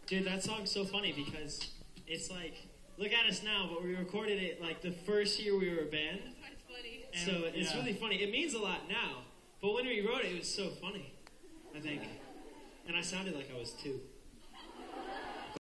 Dude, that song's so funny because it's like, look at us now, but we recorded it like the first year we were a band. That's funny. So it's really funny. It means a lot now, but when we wrote it, it was so funny, I think. And I sounded like I was 2.